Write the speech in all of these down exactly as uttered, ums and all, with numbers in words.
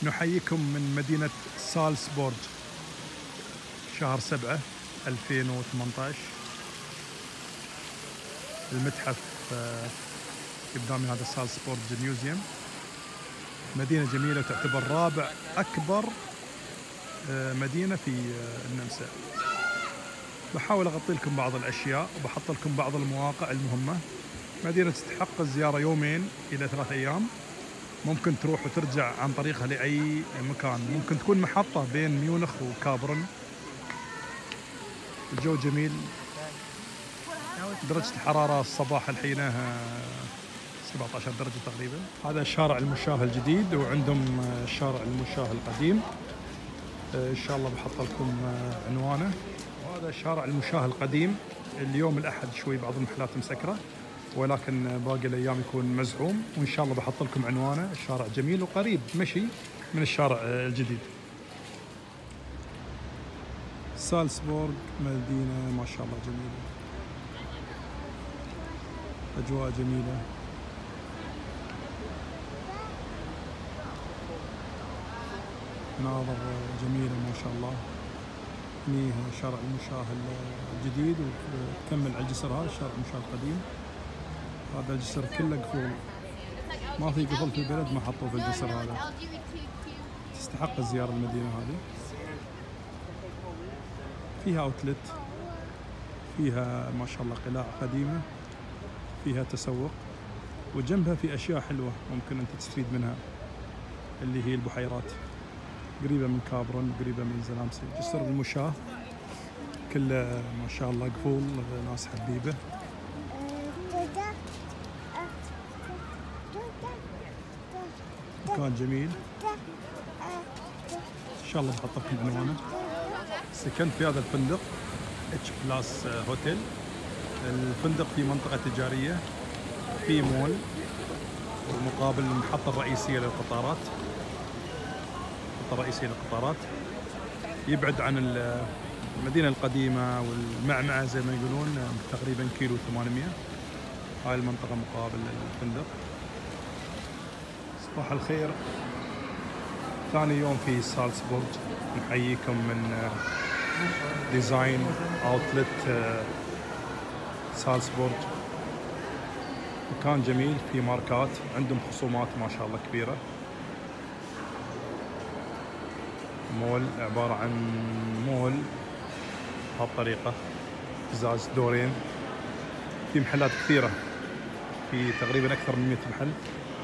نحييكم من مدينة سالزبورغ شهر سبعة ألفين وثمانية عشر. المتحف قدامي هذا سالزبورغ ميوزيوم، مدينة جميلة وتعتبر رابع أكبر مدينة في النمسا. بحاول أغطي لكم بعض الأشياء وبحط لكم بعض المواقع المهمة. مدينة تستحق الزيارة يومين إلى ثلاث أيام، ممكن تروح وترجع عن طريقها لأي مكان، ممكن تكون محطة بين ميونخ وكابرن. الجو جميل، درجة الحرارة الصباح الحين سبعة عشر درجة تقريبا. هذا شارع المشاة الجديد، وعندهم شارع المشاة القديم، إن شاء الله بحط لكم عنوانه. وهذا شارع المشاة القديم، اليوم الأحد شوي بعض المحلات مسكرة، ولكن باقي الأيام يكون مزحوم، وإن شاء الله بحط لكم عنوانه. الشارع جميل وقريب مشي من الشارع الجديد. سالزبورغ مدينة ما شاء الله جميلة، أجواء جميلة. مناظر جميلة ما شاء الله. هني شارع المشاة الجديد، وتكمل على الجسر هذا شارع المشاة القديم. هذا الجسر كله قفول، ما في قفل في البلد ما حطوه في الجسر هذا. تستحق الزيارة المدينة هذه. فيها اوتلت، فيها ما شاء الله قلاع قديمة، فيها تسوق، وجنبها في أشياء حلوة ممكن أنت تستفيد منها، اللي هي البحيرات. قريبة من كابرن، قريبة من زلامسي. جسر المشاة كله ما شاء الله قفول، ناس حبيبة. مكان جميل، إن شاء الله بحط لكم عنوانه. سكنت في هذا الفندق اتش بلاس هوتيل. الفندق في منطقة تجارية، في مول، ومقابل المحطة الرئيسية للقطارات. المحطة الرئيسية للقطارات يبعد عن المدينة القديمة والمعمعة زي ما يقولون تقريبا كيلو ثمانمئة. هاي المنطقة مقابل الفندق. صباح الخير، ثاني يوم في سالزبورغ. نحييكم من ديزاين اوتلت سالزبورغ. مكان جميل، في ماركات، عندهم خصومات ما شاء الله كبيرة. مول عبارة عن مول بهالطريقة، ازاز دورين. في محلات كثيرة، في تقريبا أكثر من مئة محل.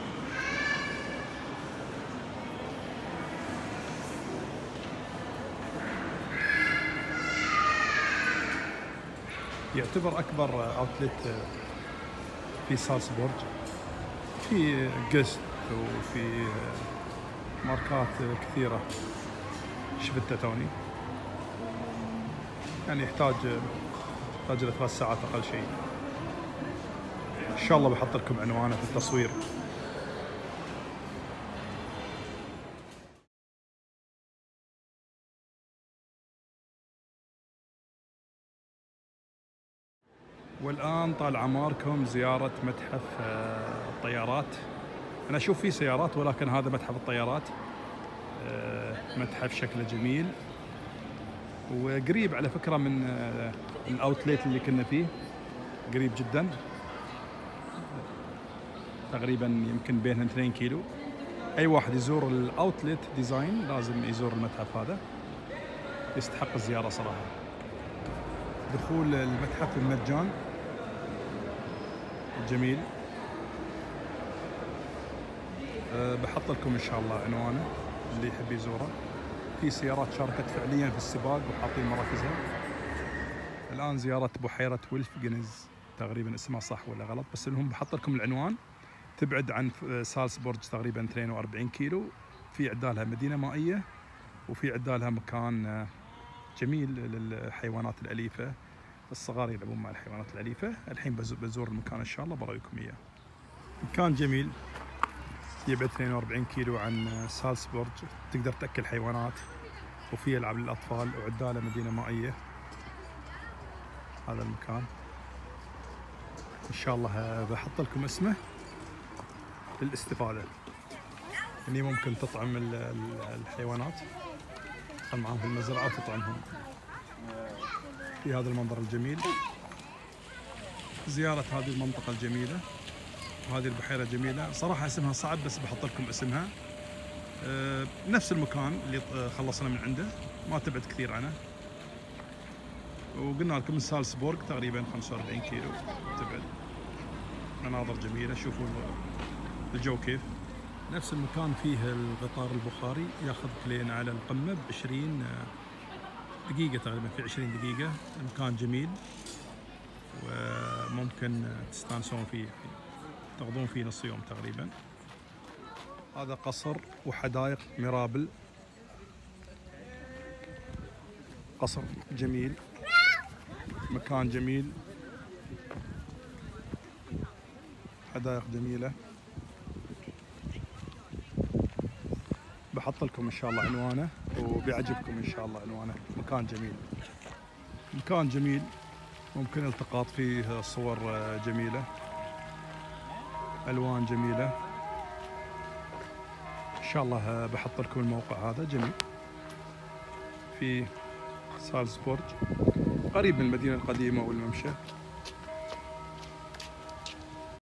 يعتبر أكبر أوتلت في سالزبورغ. في جست وفي ماركات كثيرة شفتها توني، يعني يحتاج يحتاج له ثلاث ساعات أقل شيء. إن شاء الله بحط لكم عنوانه في التصوير. والآن طال عماركم زيارة متحف الطيارات. أنا أشوف فيه سيارات، ولكن هذا متحف الطيارات. متحف شكله جميل، وقريب على فكرة من الأوتليت اللي كنا فيه، قريب جدا، تقريبا يمكن بينهم اثنين كيلو. أي واحد يزور الأوتليت ديزاين لازم يزور المتحف هذا، يستحق الزيارة صراحة. دخول المتحف بالمجان، جميل. أه بحط لكم إن شاء الله عنوانه اللي يحب يزوره. في سيارات شاركت فعليا في السباق وحاطين مراكزها. الآن زيارة بحيرة ويلف جنز، تقريبا اسمها صح ولا غلط، بس المهم بحط لكم العنوان. تبعد عن سالزبورغ تقريبا اثنين وأربعين كيلو. في عدالها مدينة مائية، وفي عدالها مكان جميل للحيوانات الأليفة. الصغار يلعبون مع الحيوانات الأليفة. الحين بزور المكان إن شاء الله براويكم إياه. مكان جميل، يبعد اثنين وأربعين كيلو عن سالزبورغ، تقدر تأكل حيوانات، وفي ألعاب للأطفال، وعدالة مدينة مائية. هذا المكان إن شاء الله بحط لكم اسمه للاستفادة. هني ممكن تطعم ال- ال- الحيوانات، تدخل معاهم في المزرعة وتطعمهم في هذا المنظر الجميل. زيارة هذه المنطقة الجميلة وهذه البحيرة جميلة صراحة. اسمها صعب بس بحط لكم اسمها. أه نفس المكان اللي آه، خلصنا من عنده، ما تبعد كثير عنه، وقلنا لكم من سالزبورغ تقريبا خمسة وأربعين كيلو تبعد. مناظر جميلة، شوفوا الجو كيف. نفس المكان فيه القطار البخاري ياخذك لين على القمة ب عشرين دقيقة تقريبا، في عشرين دقيقة. المكان جميل وممكن تستانسون فيه، تقضون فيه نص يوم تقريبا. هذا قصر وحدائق ميرابل، قصر جميل، مكان جميل، حدائق جميلة. بحط لكم ان شاء الله عنوانه وبيعجبكم ان شاء الله عنوانه. مكان جميل، مكان جميل، ممكن التقاط فيه صور جميلة، الوان جميلة. ان شاء الله بحط لكم الموقع هذا جميل في سالزبورغ، قريب من المدينة القديمة والممشى.